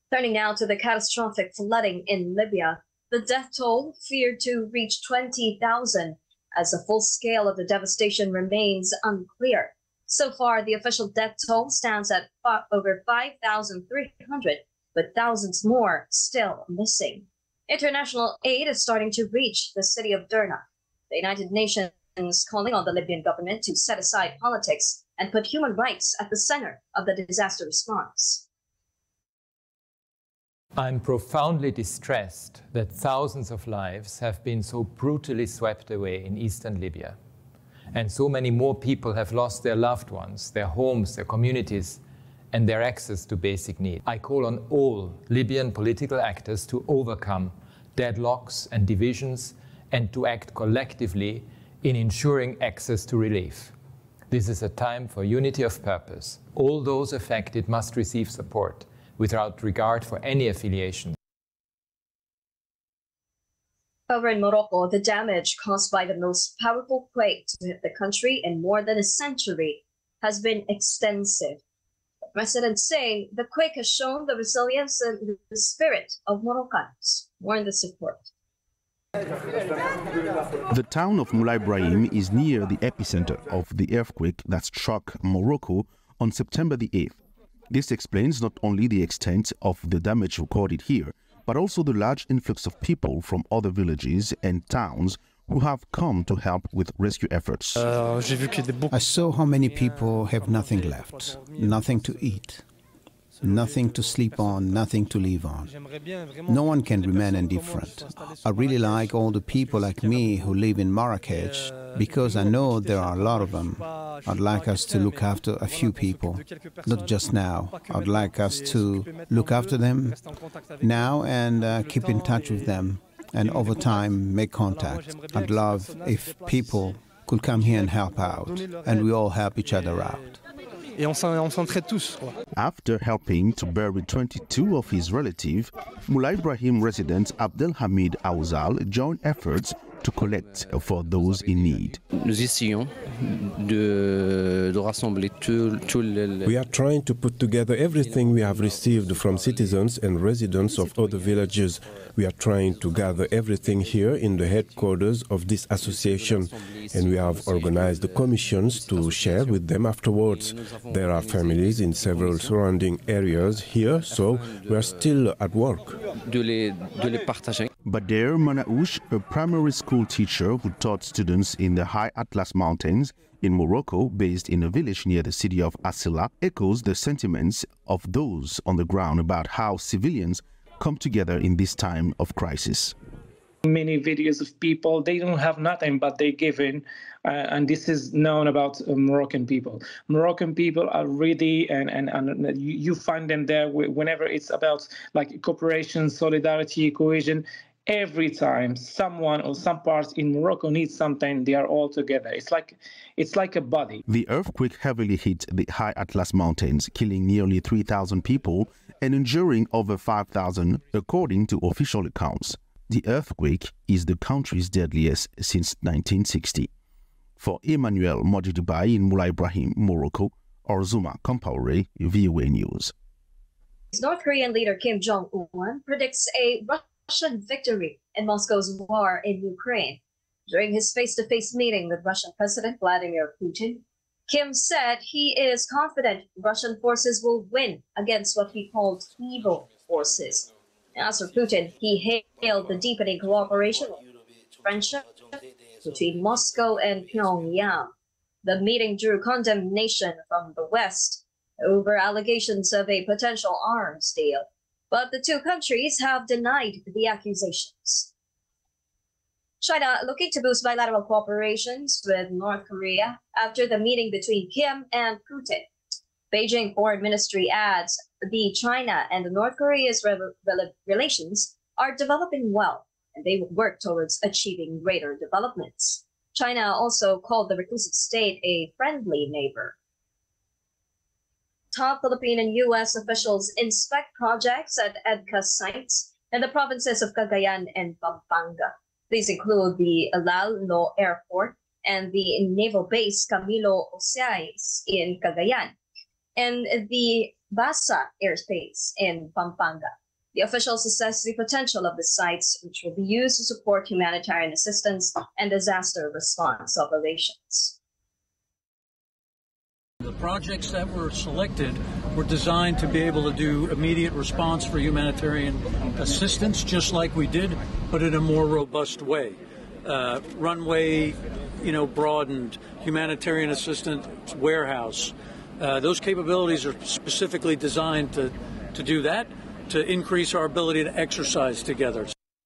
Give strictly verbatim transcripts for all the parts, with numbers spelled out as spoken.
Turning now to the catastrophic flooding in Libya, the death toll feared to reach twenty thousand as the full scale of the devastation remains unclear. So far, the official death toll stands at over five thousand three hundred, with thousands more still missing. International aid is starting to reach the city of Derna. The United Nations calling on the Libyan government to set aside politics and put human rights at the center of the disaster response. I'm profoundly distressed that thousands of lives have been so brutally swept away in eastern Libya. And so many more people have lost their loved ones, their homes, their communities, and their access to basic needs. I call on all Libyan political actors to overcome deadlocks and divisions and to act collectively in ensuring access to relief. This is a time for unity of purpose. All those affected must receive support without regard for any affiliation. Over in Morocco, the damage caused by the most powerful quake to hit the country in more than a century has been extensive. Residents say the quake has shown the resilience and the spirit of Moroccans. More in this report. The town of Moulay Ibrahim is near the epicenter of the earthquake that struck Morocco on September the eighth. This explains not only the extent of the damage recorded here, but also the large influx of people from other villages and towns who have come to help with rescue efforts. I saw how many people have nothing left, nothing to eat, nothing to sleep on, nothing to live on. No one can remain indifferent. I really like all the people like me who live in Marrakech, because I know there are a lot of them. I'd like us to look after a few people, not just now. I'd like us to look after them now and uh, keep in touch with them, and over time make contact. I'd love if people could come here and help out, and we all help each other out. After helping to bury twenty-two of his relatives, Moulay Ibrahim resident Abdelhamid Aouzal joined efforts to collect for those in need. We are trying to put together everything we have received from citizens and residents of other villages. We are trying to gather everything here in the headquarters of this association, and we have organized the commissions to share with them afterwards. There are families in several surrounding areas here, so we are still at work. Bader Manouche, a primary school teacher who taught students in the High Atlas Mountains in Morocco, based in a village near the city of Asila, echoes the sentiments of those on the ground about how civilians come together in this time of crisis. Many videos of people, they don't have nothing, but they give in. Uh, and this is known about uh, Moroccan people. Moroccan people are ready, and, and, and you, you find them there whenever it's about like cooperation, solidarity, cohesion. Every time someone or some parts in Morocco needs something, they are all together. It's like it's like a body. The earthquake heavily hit the High Atlas Mountains, killing nearly three thousand people and injuring over five thousand, according to official accounts. The earthquake is the country's deadliest since nineteen sixty. For Emmanuel Mojidibai in Moulay Ibrahim, Morocco, Orzuma Compaore, V O A News. North Korean leader Kim Jong-un predicts a Russian victory in Moscow's war in Ukraine. During his face-to-face meeting with Russian President Vladimir Putin, Kim said he is confident Russian forces will win against what he called evil forces. As for Putin, he hailed the deepening cooperation and friendship between Moscow and Pyongyang. The meeting drew condemnation from the West over allegations of a potential arms deal, but the two countries have denied the accusations. China looking to boost bilateral cooperations with North Korea after the meeting between Kim and Putin. Beijing Foreign Ministry adds the China and the North Korea's re re relations are developing well, and they will work towards achieving greater developments. China also called the reclusive state a friendly neighbor. Top Philippine and U S officials inspect projects at EDCA sites in the provinces of Cagayan and Pampanga. These include the Iloilo Airport and the Naval Base Camilo Osiais in Cagayan, and the Basa airspace in Pampanga. The officials assess the potential of the sites, which will be used to support humanitarian assistance and disaster response operations. The projects that were selected were designed to be able to do immediate response for humanitarian assistance, just like we did, but in a more robust way. Uh, runway, you know, broadened, humanitarian assistance warehouse. Uh, those capabilities are specifically designed to, to do that, to increase our ability to exercise together.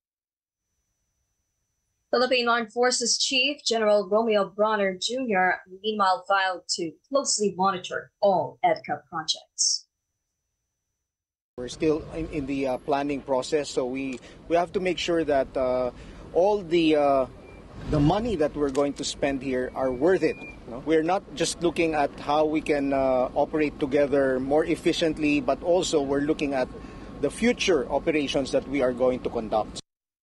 Philippine Armed Forces Chief General Romeo Bronner Junior meanwhile vowed to closely monitor all EDCA projects. We're still in, in the uh, planning process, so we, we have to make sure that uh, all the, uh, the money that we're going to spend here are worth it. No? We're not just looking at how we can uh, operate together more efficiently, but also we're looking at the future operations that we are going to conduct.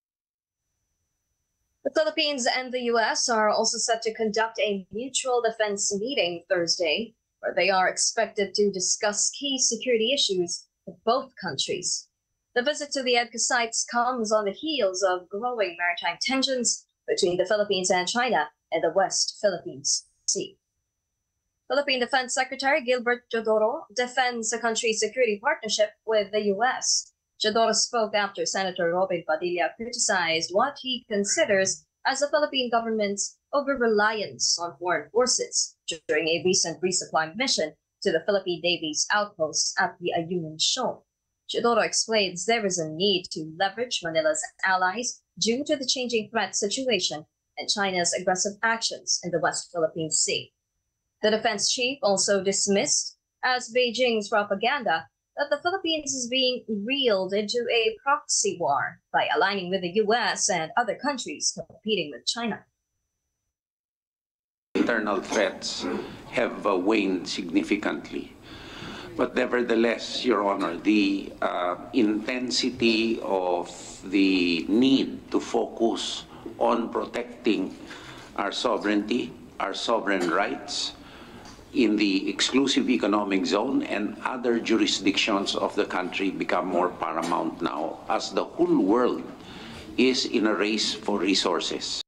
The Philippines and the U S are also set to conduct a mutual defense meeting Thursday, where they are expected to discuss key security issues of both countries. The visit to the EDCA sites comes on the heels of growing maritime tensions between the Philippines and China and the West Philippines Sea. Philippine Defense Secretary Gilbert Teodoro defends the country's security partnership with the U S. Teodoro spoke after Senator Robin Padilla criticized what he considers as the Philippine government's over-reliance on foreign forces during a recent resupply mission to the Philippine Navy's outposts at the Ayungin Shoal. Teodoro explains there is a need to leverage Manila's allies due to the changing threat situation and China's aggressive actions in the West Philippine Sea. The defense chief also dismissed as Beijing's propaganda that the Philippines is being reeled into a proxy war by aligning with the U S and other countries competing with China. Internal threats have uh, waned significantly. But nevertheless, Your Honor, the uh, intensity of the need to focus on protecting our sovereignty, our sovereign rights, in the exclusive economic zone and other jurisdictions of the country become more paramount now as the whole world is in a race for resources.